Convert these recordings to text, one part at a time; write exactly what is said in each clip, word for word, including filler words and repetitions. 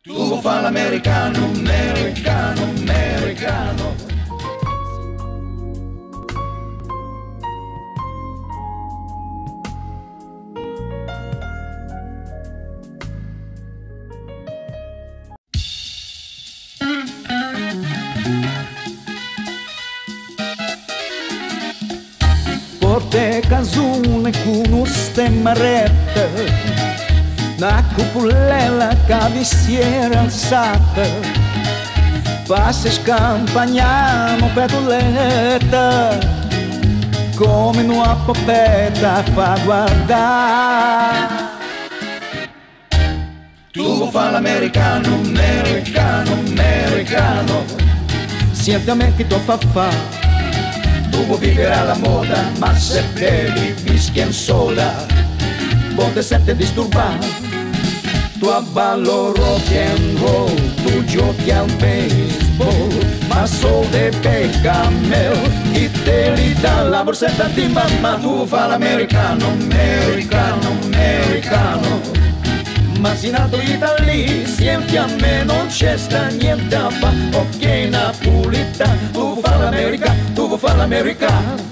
Tu vuoi fare l'americano, americano, americano. Porte casune con un stemmaretta, una cupolella che vi si era alzata, passa scampagnano petoletta, come una popetta fa guardare. Tu vuoi fare l'americano, americano, americano. Senti a me che ti fa fa. Tu vuoi vivere alla moda, ma se bevi whisky e soda, poi ti senti disturbato. Tu abballo rock and roll, tu giochi al baseball, ma solo de peccamel, chi te li dà la borsetta di mamma. Tu vuoi fare l'americano, americano, americano. Ma si nato Italia, senti a me non c'è sta niente a fa, ok napolitano. Tu vuoi fare l'America, tu vuoi fare l'America.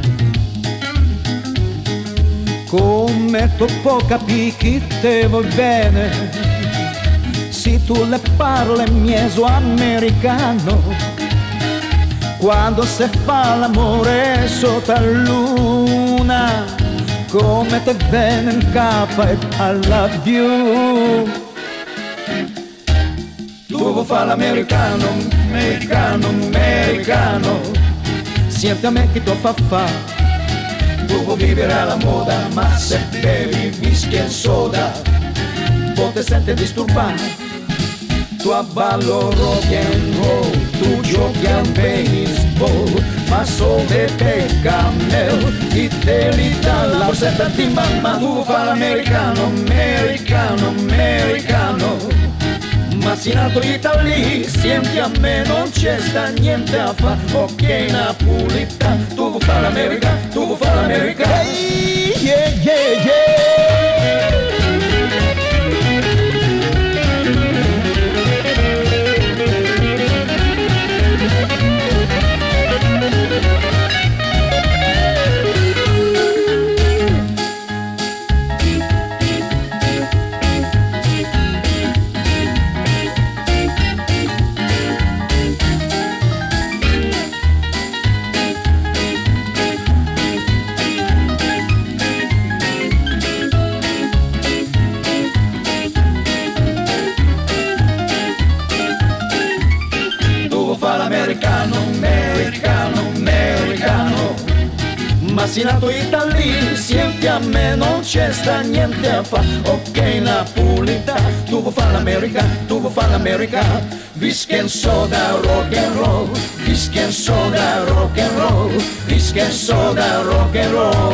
Come tu puoi capire che te vuoi bene, se tu le parli mieso americano, quando si fa l'amore sotto la luna, come te viene in capo e I love you. Tu vuoi fare l'americano, americano, americano. Senti a me che tu fa fa. Tu vuoi vivere alla moda, ma se bevi whisky e soda, poi ti senti disturbato. Tu abballo rock and roll, tu giochi al baseball, ma solo de peccamel, chi te li dà la borsetta di mamma. Tu vuoi fare l'americano, americano, americano. Ma si nato Italia, senti a me non c'è sta niente a fa, ok napolitano. Tu vuoi fare l'America, tu vuoi fare l'America. Hey, yeah, yeah, yeah. Americano, americano, americano. Ma si nato Italia, senti a me non c'è sta niente a fa, ok napolitano. Tu vuoi fare l'America, tu vuoi fare l'America. Whisky and soda, rock and roll, whisky and soda, rock and roll, whisky and soda, rock and roll.